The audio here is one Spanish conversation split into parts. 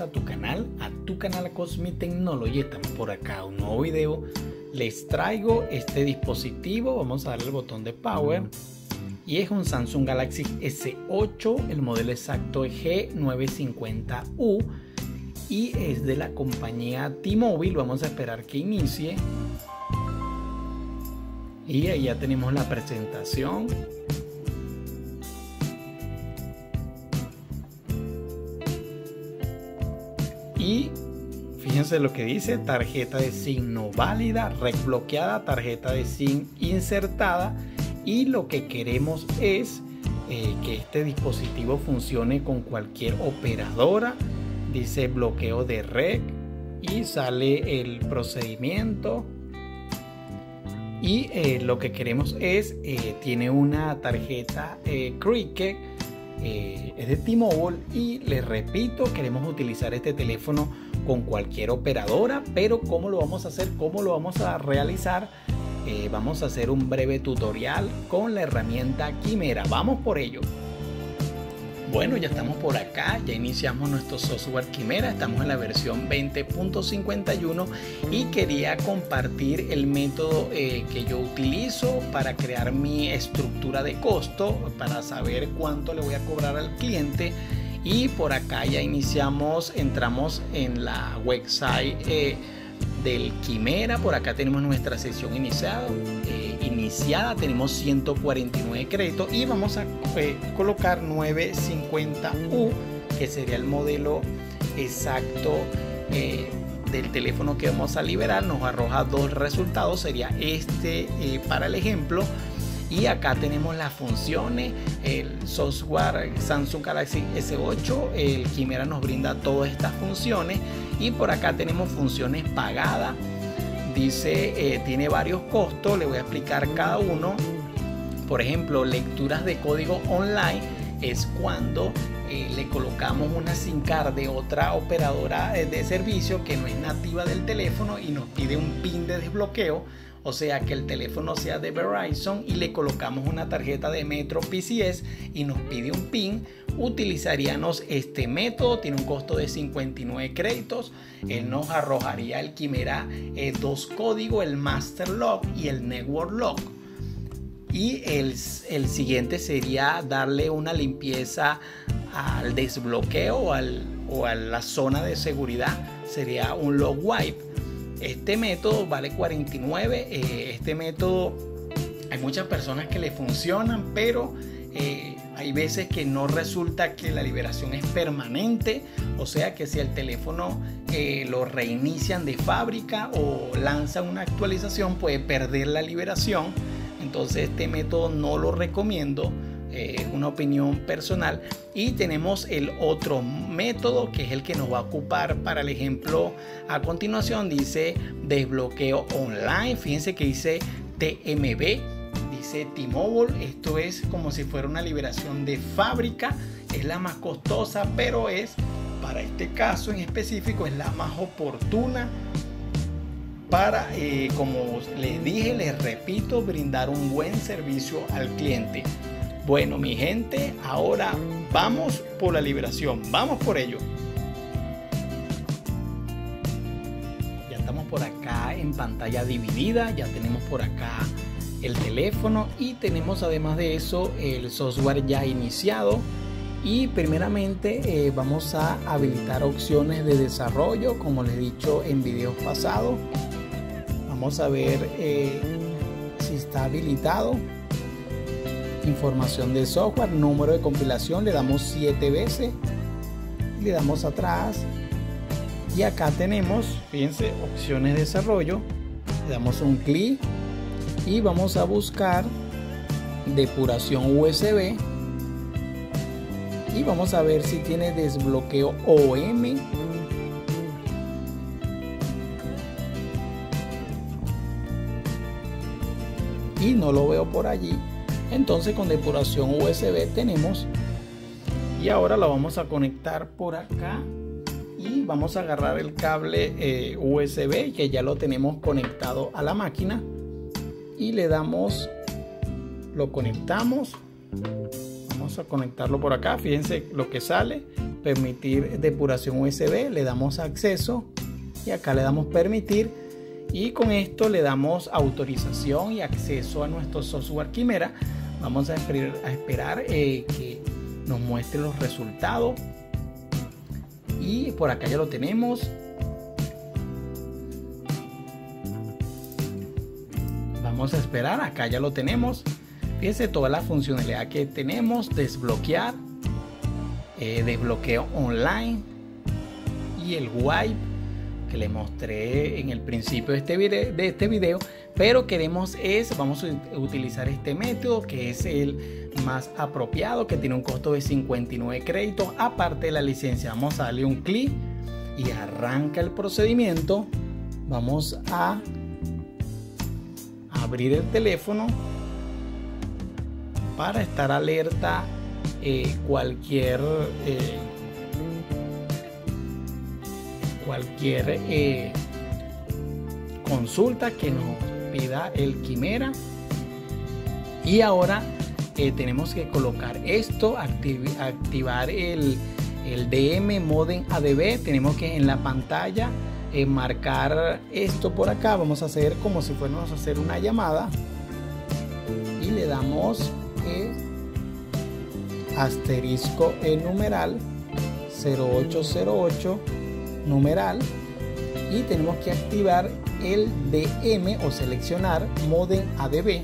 a tu canal Cosmic Technology. Estamos por acá, un nuevo video. Les traigo este dispositivo. Vamos a darle el botón de power y es un Samsung Galaxy S8, el modelo exacto es G950U y es de la compañía T-Mobile. Vamos a esperar que inicie y ahí ya tenemos la presentación. Y fíjense lo que dice: tarjeta de SIM no válida, red bloqueada, tarjeta de SIM insertada. Y lo que queremos es que este dispositivo funcione con cualquier operadora. Dice bloqueo de red y sale el procedimiento. Y lo que queremos es, tiene una tarjeta Cricket, es de T-Mobile, y les repito, queremos utilizar este teléfono con cualquier operadora. Pero ¿cómo lo vamos a hacer? ¿Cómo lo vamos a realizar? Vamos a hacer un breve tutorial con la herramienta Quimera. Vamos por ello. Bueno, ya estamos por acá, ya iniciamos nuestro software Quimera, estamos en la versión 20.51 y quería compartir el método que yo utilizo para crear mi estructura de costo, para saber cuánto le voy a cobrar al cliente. Y por acá ya iniciamos, entramos en la website del Quimera. Por acá tenemos nuestra sesión iniciada, tenemos 149 créditos y vamos a colocar 950U, que sería el modelo exacto del teléfono que vamos a liberar. Nos arroja dos resultados, sería este para el ejemplo. Y acá tenemos las funciones, el software Samsung Galaxy S8, el Quimera nos brinda todas estas funciones. Y por acá tenemos funciones pagadas, dice tiene varios costos, le voy a explicar cada uno. Por ejemplo, lecturas de código online es cuando le colocamos una SIM card de otra operadora de servicio que no es nativa del teléfono y nos pide un PIN de desbloqueo. O sea, que el teléfono sea de Verizon y le colocamos una tarjeta de Metro PCS y nos pide un PIN. Utilizaríamos este método, tiene un costo de 59 créditos. Él nos arrojaría el Quimera dos códigos, el Master Lock y el Network Lock. Y el siguiente sería darle una limpieza al desbloqueo o a la zona de seguridad, sería un Lock Wipe. Este método vale 49. Este método hay muchas personas que le funcionan, pero hay veces que no resulta que la liberación es permanente. O sea que si el teléfono lo reinician de fábrica o lanzan una actualización, puede perder la liberación. Entonces este método no lo recomiendo. Es una opinión personal. Y tenemos el otro método, que es el que nos va a ocupar para el ejemplo a continuación. Dice desbloqueo online. Fíjense que dice TMB, dice T-Mobile. Esto es como si fuera una liberación de fábrica. Es la más costosa, pero es, para este caso en específico, es la más oportuna para, como les dije, les repito, brindar un buen servicio al cliente. Bueno, mi gente, ahora vamos por la liberación, vamos por ello. Ya estamos por acá en pantalla dividida, ya tenemos por acá el teléfono y tenemos además de eso el software ya iniciado. Y primeramente vamos a habilitar opciones de desarrollo, como les he dicho en videos pasados. Vamos a ver si está habilitado. Información del software, número de compilación, le damos 7 veces, le damos atrás y acá tenemos, fíjense, opciones de desarrollo, le damos un clic y vamos a buscar depuración USB y vamos a ver si tiene desbloqueo OM. Y no lo veo por allí. Entonces con depuración USB tenemos, y ahora la vamos a conectar por acá y vamos a agarrar el cable USB que ya lo tenemos conectado a la máquina y le damos, lo conectamos. Vamos a conectarlo por acá. Fíjense lo que sale, permitir depuración USB, le damos acceso y acá le damos permitir, y con esto le damos autorización y acceso a nuestro software Quimera. Vamos a esperar que nos muestre los resultados, y por acá ya lo tenemos. Vamos a esperar, acá ya lo tenemos. Fíjense toda la funcionalidad que tenemos: desbloquear, desbloqueo online y el wipe que le mostré en el principio de este video. Pero vamos a utilizar este método, que es el más apropiado, que tiene un costo de 59 créditos aparte de la licencia. Vamos a darle un clic y arranca el procedimiento. Vamos a abrir el teléfono para estar alerta cualquier consulta que nos pida el Quimera. Y ahora tenemos que colocar esto, activar el DM Modem ADB. Tenemos que en la pantalla marcar esto por acá. Vamos a hacer como si fuéramos a hacer una llamada, y le damos asterisco numeral 0808 numeral, y tenemos que activar el DM o seleccionar Modem ADB,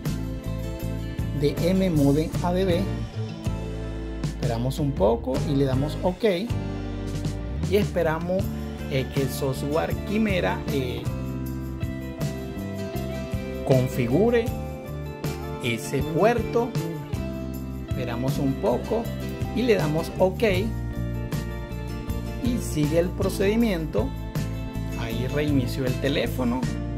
DM Modem ADB. Esperamos un poco y le damos OK, y esperamos que el software Quimera configure ese puerto. Esperamos un poco y le damos OK, y sigue el procedimiento. Ahí reinició el teléfono.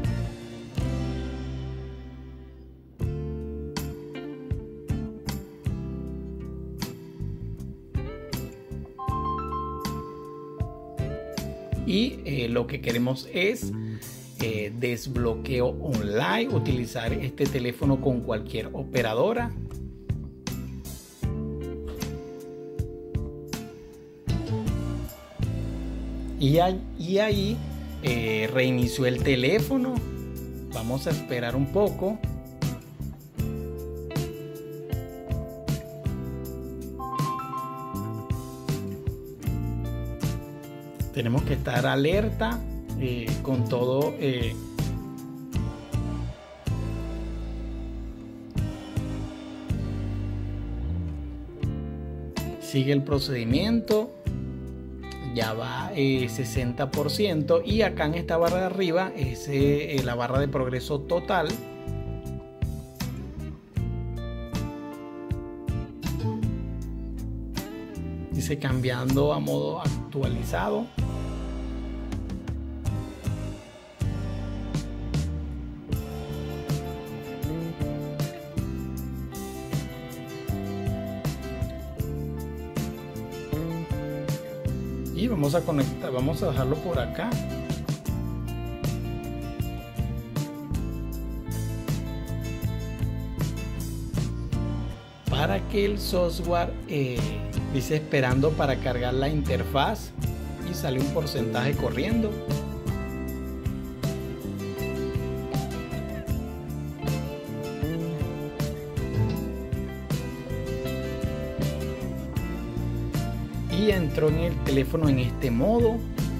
Y lo que queremos es desbloqueo online, utilizar este teléfono con cualquier operadora. Y ahí reinició el teléfono. Vamos a esperar un poco. Tenemos que estar alerta con todo. Sigue el procedimiento. Ya va 60%, y acá en esta barra de arriba es la barra de progreso total. Dice cambiando a modo actualizado. Y vamos a conectar, vamos a dejarlo por acá. Para que el software dice esperando para cargar la interfaz, y sale un porcentaje corriendo. Y entró en el teléfono en este modo.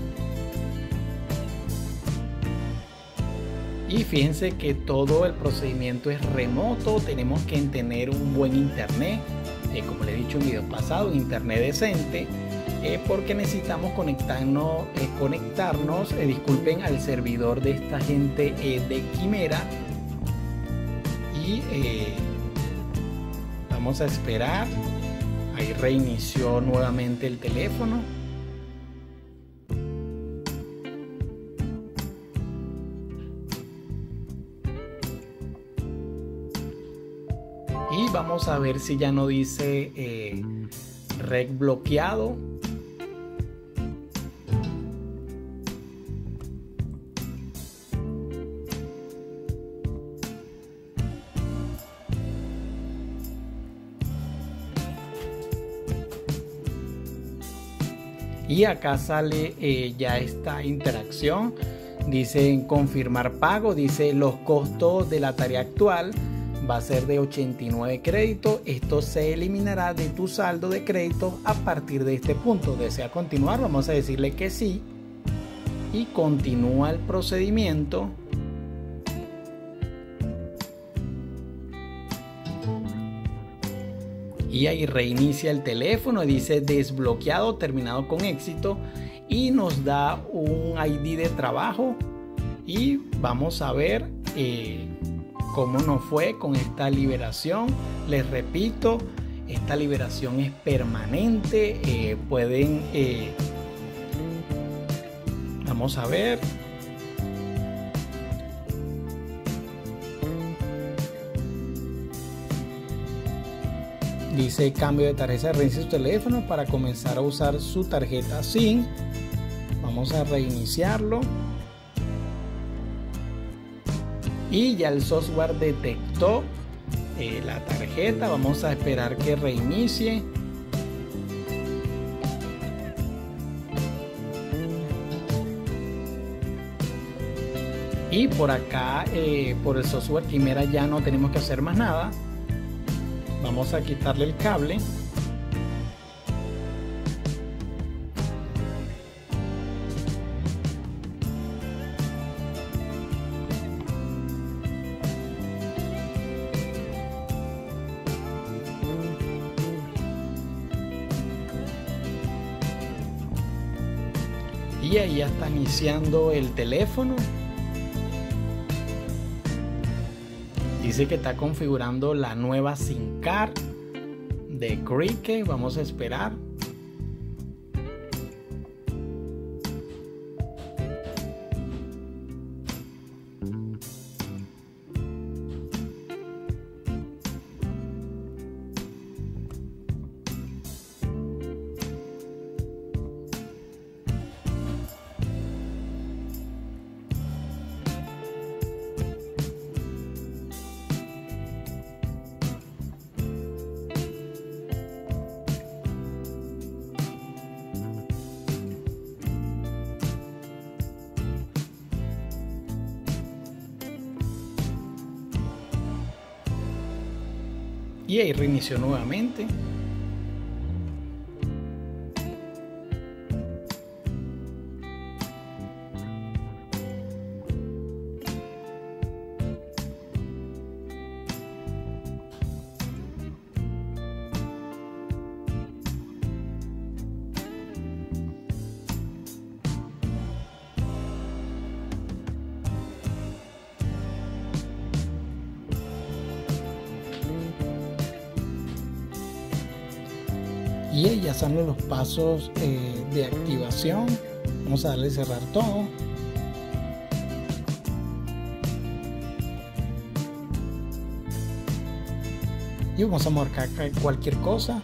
Y fíjense que todo el procedimiento es remoto. Tenemos que tener un buen internet, como le he dicho en video pasado, internet decente, porque necesitamos conectarnos, disculpen, al servidor de esta gente de Quimera. Y vamos a esperar. Ahí reinició nuevamente el teléfono. Y vamos a ver si ya no dice red bloqueado. Y acá sale ya esta interacción. Dice confirmar pago. Dice los costos de la tarea actual va a ser de 89 créditos. Esto se eliminará de tu saldo de créditos a partir de este punto. ¿Desea continuar? Vamos a decirle que sí. Y continúa el procedimiento. Y ahí reinicia el teléfono y dice desbloqueado, terminado con éxito, y nos da un ID de trabajo y vamos a ver cómo nos fue con esta liberación. Les repito, esta liberación es permanente. Vamos a ver. Dice cambio de tarjeta, reinicia su teléfono para comenzar a usar su tarjeta SIM. Vamos a reiniciarlo. Y ya el software detectó la tarjeta. Vamos a esperar que reinicie. Y por acá, por el software Quimera ya no tenemos que hacer más nada. Vamos a quitarle el cable. Y ahí ya está iniciando el teléfono. Dice que está configurando la nueva SIM card de Cricket. Vamos a esperar. Y ahí reinició nuevamente. Y ahí ya salen los pasos de activación. Vamos a darle a cerrar todo. Y vamos a marcar cualquier cosa.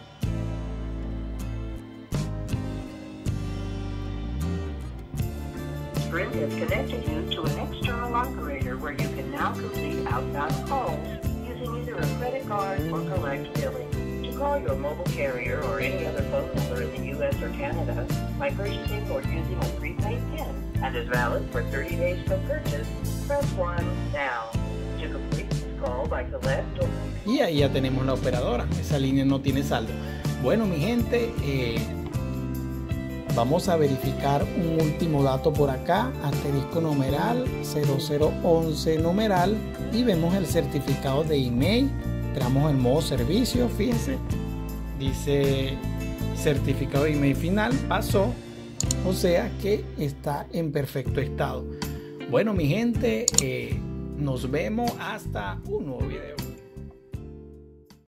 Sprint has connected you to an external operator where you can now complete outbound calls using either a credit card or collect billing. To call your mobile carrier or any other phone number in the U.S. or Canada by purchasing or using a prepaid PIN and is valid for 30 days from purchase, press 1 now. To complete this call by collect or... Y ahí ya tenemos la operadora. Esa línea no tiene saldo. Bueno, mi gente, vamos a verificar un último dato por acá, asterisco numeral 0011 numeral, y vemos el certificado de email. Entramos en modo servicio, fíjense, dice certificado de email final, pasó, o sea que está en perfecto estado. Bueno, mi gente, nos vemos hasta un nuevo video.